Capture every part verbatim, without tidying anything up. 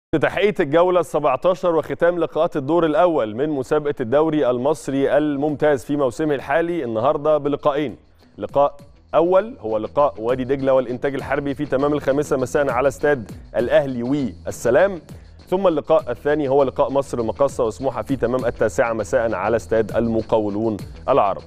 تحقيق الجولة السابعة عشرة وختام لقاءات الدور الأول من مسابقة الدوري المصري الممتاز في موسمه الحالي النهاردة بلقاءين. لقاء أول هو لقاء وادي دجلة والإنتاج الحربي في تمام الخامسة مساء على استاد الأهلي والسلام، ثم اللقاء الثاني هو لقاء مصر المقاصة وسموحة في تمام التاسعة مساء على استاد المقاولون العرب.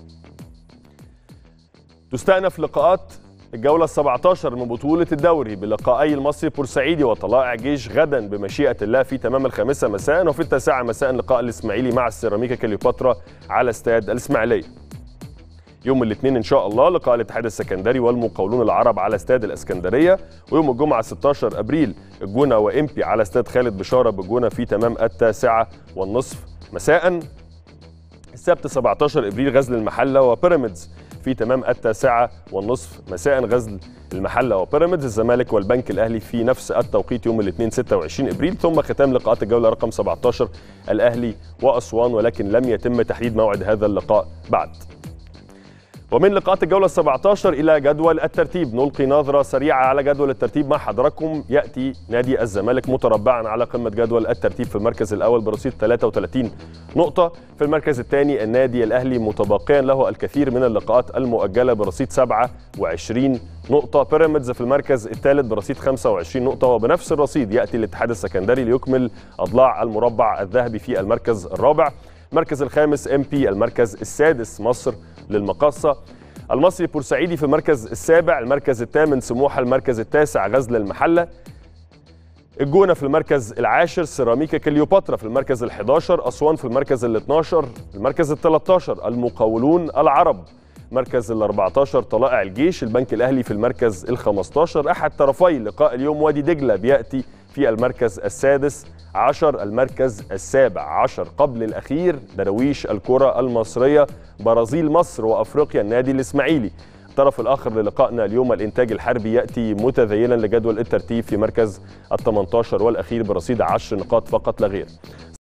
تستأنف لقاءات الجولة السابعة عشرة من بطولة الدوري بلقائي المصري بورسعيدي وطلائع جيش غدا بمشيئة الله في تمام الخامسة مساء، وفي التاسعة مساء لقاء الإسماعيلي مع السيراميكا كليوباترا على استاد الإسماعيلية. يوم الاثنين إن شاء الله لقاء الاتحاد السكندري والمقاولون العرب على استاد الإسكندرية، ويوم الجمعة ستة عشر أبريل الجونة وإمبي على استاد خالد بشارة بالجونة في تمام التاسعة والنصف مساء. السبت سبعة عشر أبريل غزل المحلة وبيراميدز في تمام التاسعة والنصف مساء، غزل المحلة وبيراميدز. الزمالك والبنك الأهلي في نفس التوقيت يوم الاثنين ستة وعشرين أبريل. ثم ختام لقاءات الجولة رقم سبعة عشر الأهلي وأسوان، ولكن لم يتم تحديد موعد هذا اللقاء بعد. ومن لقاءات الجولة السابعة عشر إلى جدول الترتيب، نلقي نظرة سريعة على جدول الترتيب مع حضراتكم. يأتي نادي الزمالك متربعا على قمة جدول الترتيب في المركز الأول برصيد ثلاثة وثلاثين نقطة. في المركز الثاني النادي الأهلي متبقيا له الكثير من اللقاءات المؤجلة برصيد سبعة وعشرين نقطة. بيراميدز في المركز الثالث برصيد خمسة وعشرين نقطة، وبنفس الرصيد يأتي الاتحاد السكندري ليكمل أضلاع المربع الذهبي في المركز الرابع. المركز الخامس إم بي، المركز السادس مصر للمقاصة، المصري بورسعيدي في المركز السابع، المركز الثامن سموحة، المركز التاسع غزل المحلة، الجونة في المركز العاشر، سيراميكا كليوباترا في المركز الحادي عشر، أسوان في المركز الاثني عشر، المركز الثالث عشر المقاولون العرب، مركز الأربعة عشر طلائع الجيش، البنك الأهلي في المركز الخامس عشر. أحد طرفي لقاء اليوم وادي دجلة بيأتي في المركز السادس عشر، المركز السابع عشر قبل الأخير درويش الكرة المصرية برازيل مصر وأفريقيا النادي الإسماعيلي. الطرف الآخر للقائنا اليوم الإنتاج الحربي يأتي متذيلا لجدول الترتيب في مركز الثامن عشر والأخير برصيد عشر نقاط فقط لا غير.